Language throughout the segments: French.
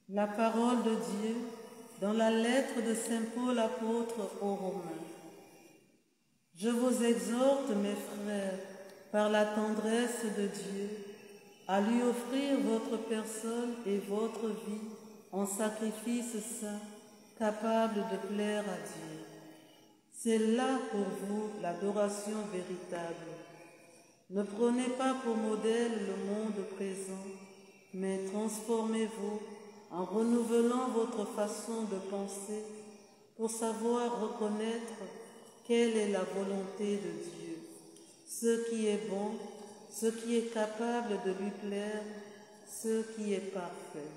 La parole de Dieu dans la lettre de Saint Paul apôtre aux Romains. Je vous exhorte, mes frères, par la tendresse de Dieu, à lui offrir votre personne et votre vie en sacrifice saint, capable de plaire à Dieu. C'est là pour vous l'adoration véritable. Ne prenez pas pour modèle le monde présent, mais transformez-vous en renouvelant votre façon de penser pour savoir reconnaître quelle est la volonté de Dieu, ce qui est bon, ce qui est capable de lui plaire, ce qui est parfait.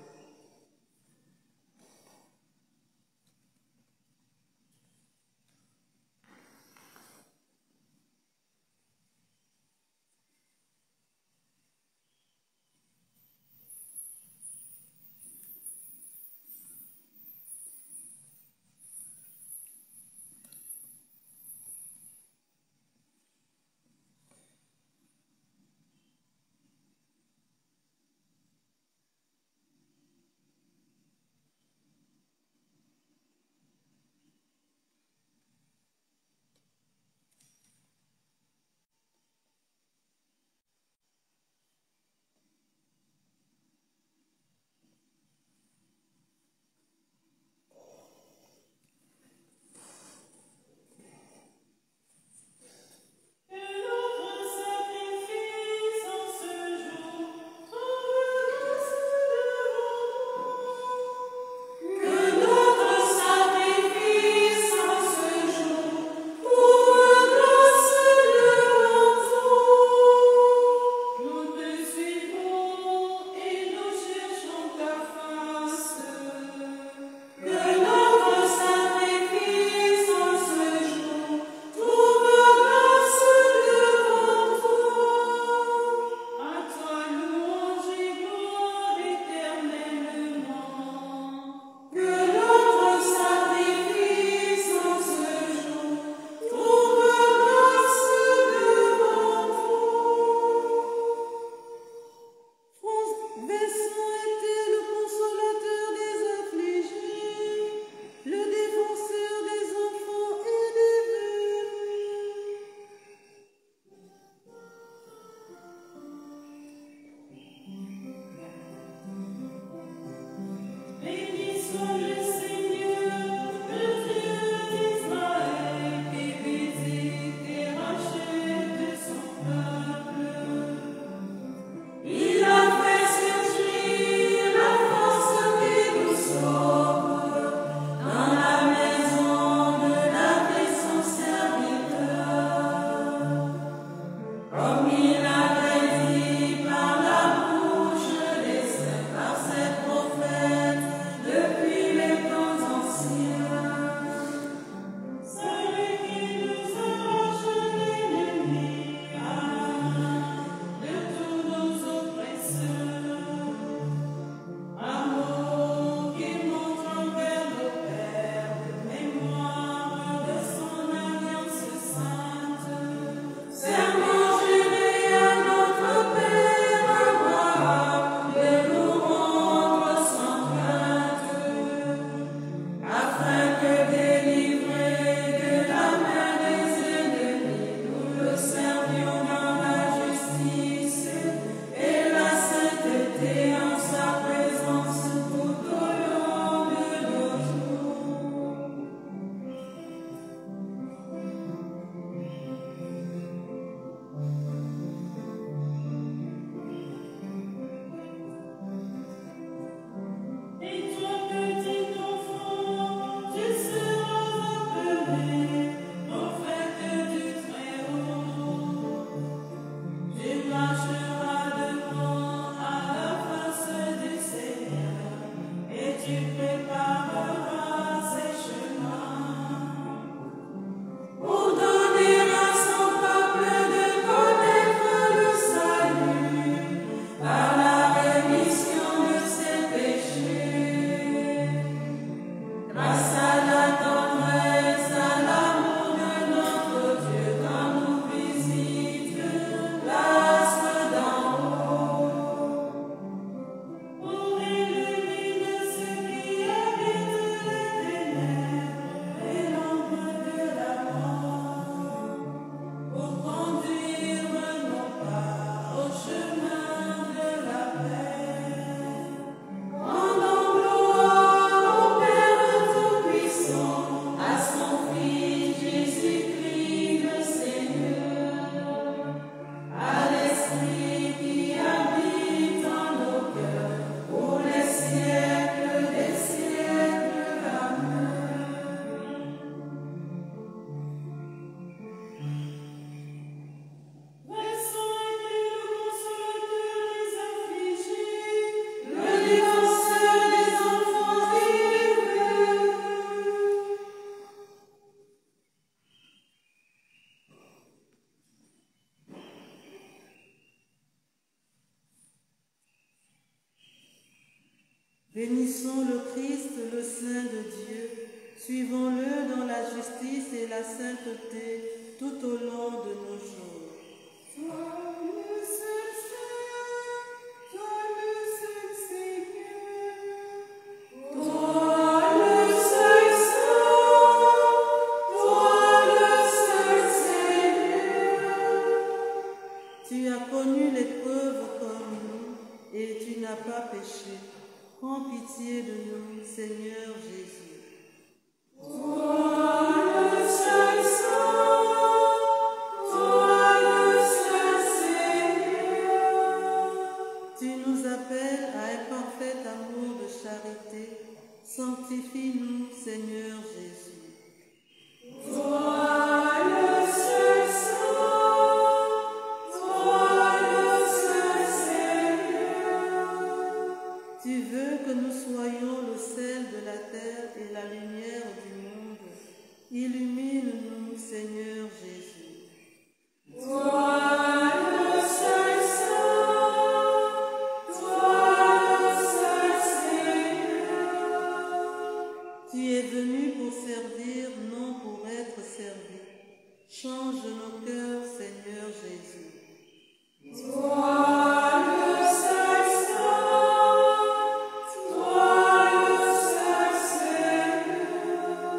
Bénissons le Christ, le Saint de Dieu. Suivons-le dans la justice et la sainteté tout au long de nos jours. Toi le seul Saint, toi le seul Seigneur. Toi le seul Saint, toi le seul Seigneur. Tu as connu l'épreuve comme nous et tu n'as pas péché. Prends pitié de nous, Seigneur Jésus. Toi le seul Saint, toi le seul Seigneur. Tu nous appelles à un parfait amour de charité. Sanctifie-nous, Seigneur Jésus. Toi le seul Saint, toi le seul Seigneur. Tu veux que nous soyons le sel de la terre et la lumière du monde. Illumine-nous, Seigneur Jésus. Toi le seul Saint, toi le seul Seigneur. Tu es venu pour servir, non pour être servi. Change nos cœurs, Seigneur Jésus. Toi le seul Saint, toi le seul Seigneur.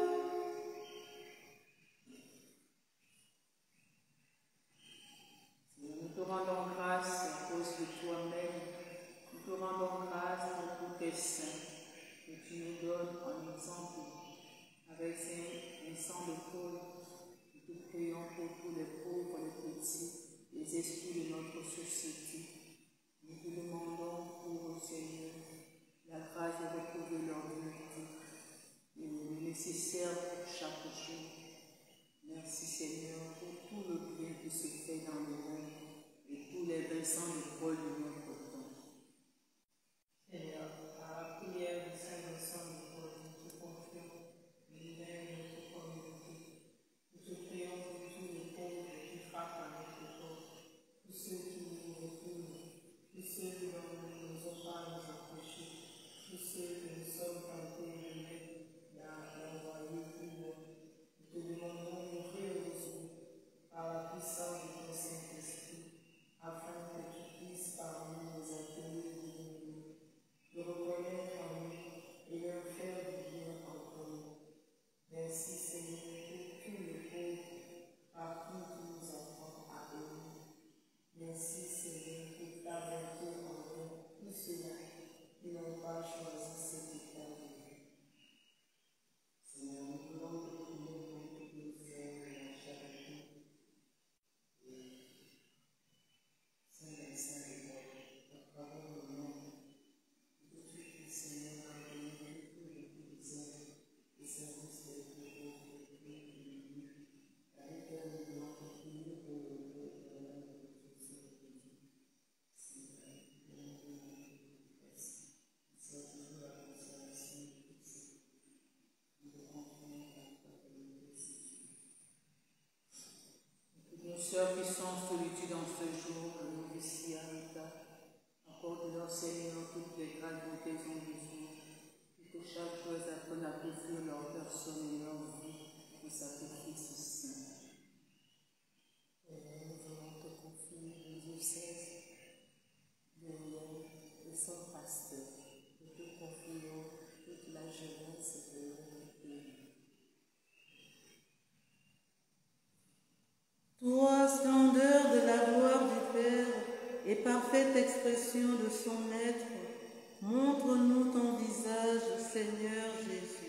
Nous te rendons grâce à cause de toi-même. Nous te rendons grâce pour tous tes saints que tu nous donnes en exemple. Avec un sang de Paul, nous te prions pour tous les pauvres, les petits, les esprits de notre société. Nous te demandons pour le Seigneur la grâce de retrouver leur vérité et le nécessaire pour chaque jour. Merci Seigneur pour tout le bien qui se fait dans le monde et tous les Vincent de Paul de notre temps. Seigneur, à la prière du Saint Vincent de Paul, nous te confions l'univers de notre communauté. Nous te prions pour tous les pauvres qui frappent à notre porte, tous ceux qui nous retournent, tous ceux dont nous n'osons pas nous approcher, tous ceux que nous sommes tentés de mettre d'envoyer plus loin. Nous te demandons d'ouvrir nos yeux par la puissance de ton Saint-Esprit, afin que tu puisses parmi nous appeler de reconnaître en nous et leur faire du bien entre nous. Merci Seigneur pour tous les pauvres par qui tu nous apprends à aimer. Merci Seigneur pour ta bonté envers tous ceux-là qui n'ont pas choisi cet état de vie. Seigneur, nous voulons te prier pour tous nos frères de la charité. Saint Vincent de Paul, ta parole au monde. Que tu puisses, Seigneur, amener tous les paysans et services des pauvres avec elle nous voulons te prier pour le peuple de la Seigneur, c'est toujours la consolation de tous ceux qui nous confions à ta communauté. Nos sœurs qui sont en solitude en ce jour, le noviciat, accorde-leur Seigneur toutes les grâces dont elles ont besoin, et que chaque jour elles apprennent à offrir leur personne et leur vie au sacrifice saint. Nous voulons te confier le diocèse de son pasteur. Nous te confions toute la jeunesse de notre pays. Toi, splendeur de la gloire du Père et parfaite expression de son être, montre-nous ton visage, Seigneur Jésus.